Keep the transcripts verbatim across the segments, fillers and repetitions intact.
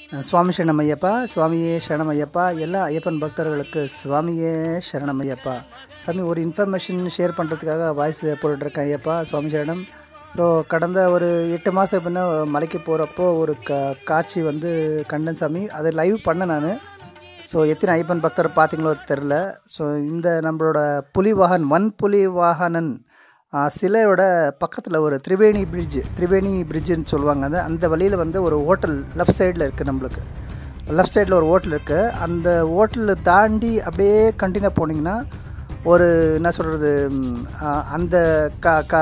சுவாமி சரணமையப்பா, சுவாமியே சரணமையப்பா. எல்லா ஐயப்பன் பக்தர்களுக்கு சுவாமியே சரணமையப்பா. சாமி, ஒரு இன்ஃபர்மேஷன் ஷேர் பண்ணுறதுக்காக வாய்ஸ் போட்டுட்ருக்கேன் ஐயப்பா. சுவாமி சரணம். ஸோ கடந்த ஒரு எட்டு மாதம் பின்ன மலைக்கு போகிறப்போ ஒரு க காட்சி வந்து கண்டன் சாமி. அதை லைவ் பண்ணேன் நான். ஸோ எத்தனை ஐயப்பன் பக்தர் பார்த்தீங்களோ தெரில. ஸோ இந்த நம்மளோட புலிவாகன் வன் புலி வாகனன் சிலையோட பக்கத்தில் ஒரு திரிவேணி பிரிட்ஜ் திரிவேணி பிரிட்ஜுன்னு சொல்லுவாங்க. அந்த அந்த வழியில் வந்து ஒரு ஹோட்டல் லெஃப்ட் சைடில் இருக்குது. நம்மளுக்கு லெஃப்ட் சைடில் ஒரு ஹோட்டல் இருக்குது. அந்த ஹோட்டலில் தாண்டி அப்படியே கண்டினியூ போனீங்கன்னா ஒரு என்ன சொல்கிறது, அந்த க க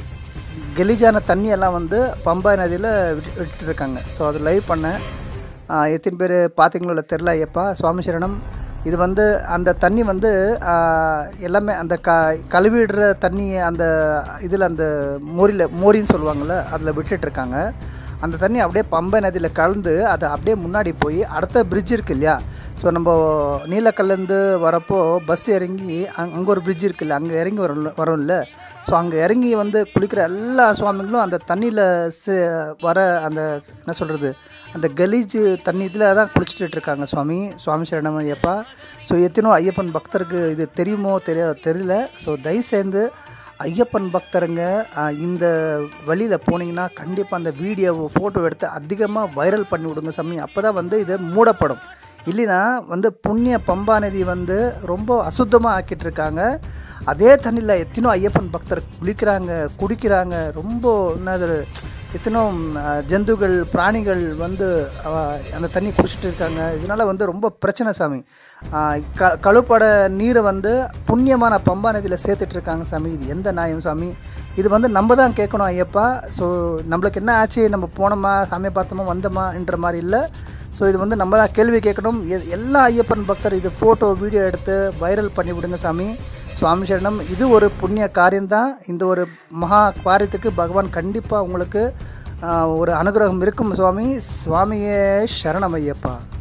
கெலிஜான தண்ணியெல்லாம் வந்து பம்பா நதியில் விட்டு விட்டுருக்காங்க. ஸோ அது லைவ் பண்ணேன். எத்தனை பேர் பார்த்தீங்களோ இல்லை தெரில ஐயப்பா. சுவாமி சரணம். இது வந்து அந்த தண்ணி வந்து எல்லாமே அந்த க கழுவிடுற தண்ணி அந்த இதில் அந்த மோரியில் மோரின்னு சொல்லுவாங்கள்ல, அதில் விட்டுட்ருக்காங்க. அந்த தண்ணி அப்படியே பம்பை நதியில் கலந்து அதை அப்படியே முன்னாடி போய் அடுத்த பிரிட்ஜ் இருக்குது இல்லையா. ஸோ நம்ம நீலக்கல்லேருந்து வரப்போ பஸ் இறங்கி அங் அங்கே ஒரு பிரிட்ஜ் இருக்குது இல்லை, அங்கே இறங்கி வரும் வரும்ல. ஸோ அங்கே இறங்கி வந்து குளிக்கிற எல்லா சுவாமிகளும் அந்த தண்ணியில் வர அந்த என்ன சொல்கிறது, அந்த கலீஜ் தண்ணி இதில் தான் குளிச்சுட்டு இருக்காங்க சுவாமி. சுவாமி சரணம் ஐயப்பா. ஸோ எத்தனோ ஐயப்பன் பக்தருக்கு இது தெரியுமோ தெரிய தெரியல. ஸோ தயவு சேர்ந்து ஐயப்பன் பக்தருங்க இந்த வழியில் போனீங்கன்னா கண்டிப்பாக அந்த வீடியோவை ஃபோட்டோ எடுத்து அதிகமாக வைரல் பண்ணி விடுங்க சாமி. அப்போ தான் வந்து இது மூடப்படும். இல்லைன்னா வந்து புண்ணிய பம்பா நதி வந்து ரொம்ப அசுத்தமாக ஆக்கிட்டு இருக்காங்க. அதே தண்ணியில் எத்தனோ ஐயப்பன் பக்தர் குளிக்கிறாங்க, குடிக்கிறாங்க. ரொம்ப என்னது எத்தனோ ஜந்துகள் பிராணிகள் வந்து அந்த தண்ணி குடிச்சிட்டு இருக்காங்க. இதனால் வந்து ரொம்ப பிரச்சனை சாமி. க கழுப்பட நீரை வந்து புண்ணியமான பம்பா நதியில் சேர்த்துட்ருக்காங்க சாமி. இது எந்த நியாயம் சாமி? இது வந்து நம்ம தான் கேட்கணும் ஐயப்பா. ஸோ நம்மளுக்கு என்ன ஆச்சு, நம்ம போனோமா சாமியை பார்த்தோமா வந்தோமான்ற மாதிரி இல்லை. ஸோ இது வந்து நம்ம தான் கேள்வி கேட்கணும். எல்லா ஐயப்பன் பக்தர் இது ஃபோட்டோ வீடியோ எடுத்து வைரல் பண்ணி விடுங்க சாமி. சுவாமி சரணம். இது ஒரு புண்ணிய காரியம்தான். இந்த ஒரு மகா காரியத்துக்கு பகவான் கண்டிப்பாக உங்களுக்கு ஒரு அனுகிரகம் இருக்கும் சுவாமி. சுவாமியே சரணம் ஐயப்பா.